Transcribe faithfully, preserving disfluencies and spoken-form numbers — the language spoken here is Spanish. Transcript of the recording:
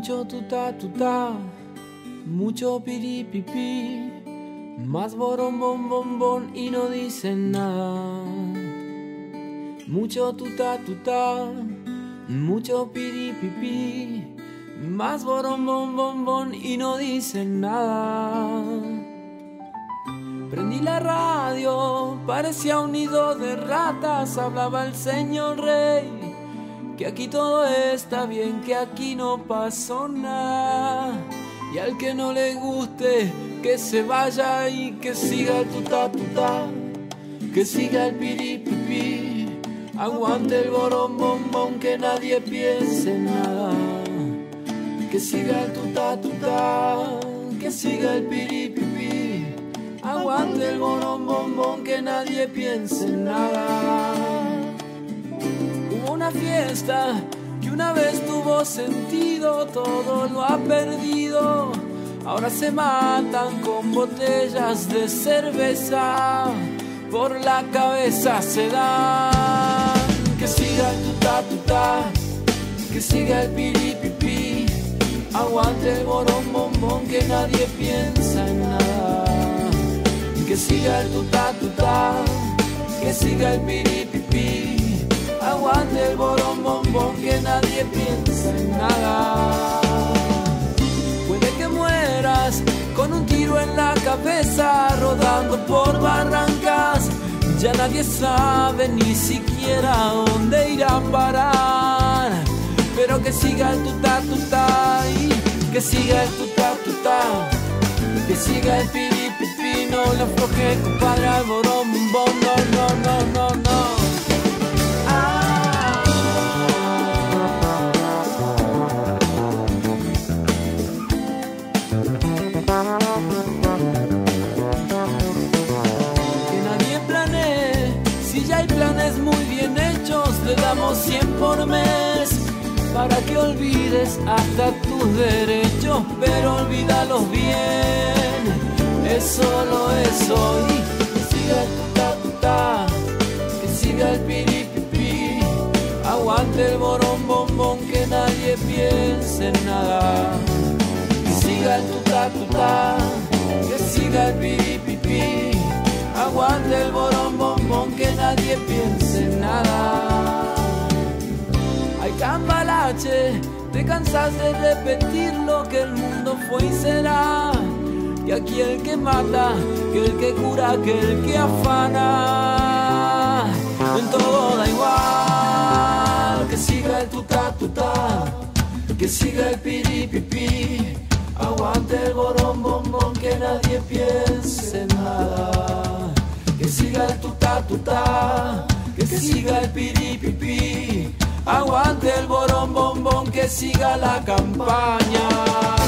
Mucho tuta tuta, mucho piripipí, más borón bom bom bom y no dicen nada. Mucho tuta tuta, mucho piripipí, más borón bom bom bom y no dicen nada. Prendí la radio, parecía un nido de ratas, hablaba el señor rey. Que aquí todo está bien, que aquí no pasó nada. Y al que no le guste, que se vaya y que siga el tuta tuta, que siga el piripipí, aguante el borón bom bom, que nadie piense nada. Que siga el tuta tuta, que siga el piripipí, aguante el borón bom bom, que nadie piense nada. Hubo una fiesta que una vez tuvo sentido, todo lo ha perdido. Ahora se matan con botellas de cerveza, por la cabeza se dan. Que siga el tuta tuta, que siga el piripipí, aguante el borón bom bom, que nadie piensa en nada. Que siga el tuta tuta, que siga el piripipí, aguante el borón bom bom, que nadie piensa en nada. Puede que mueras con un tiro en la cabeza, rodando por barrancas, ya nadie sabe ni siquiera dónde irá a parar. Pero que siga el tuta tuta, y que siga el tuta tuta, que siga el piripipí, no le afloje compadre al borón bom bom, no, no, no, no, no. Le damos cien por mes para que olvides hasta tus derechos, pero olvídalos bien, es solo eso. Y que siga el tuta tuta, que siga el piripipí, aguante el borón bom bom, que nadie piense en nada. Que siga el tuta tuta, que siga el piripipí, aguante el borón bom bom, que nadie piense en nada. Ay, cambalache, te cansas de repetir lo que el mundo fue y será. Y aquí el que mata, que el que cura, que el que afana, en todo da igual. Que siga el tuta tuta, que siga el piripipí, aguante el borón bom bom, que nadie piense en nada. Que siga el tuta tuta, que siga el piripipí, aguante el borón bom bom, que siga la campaña.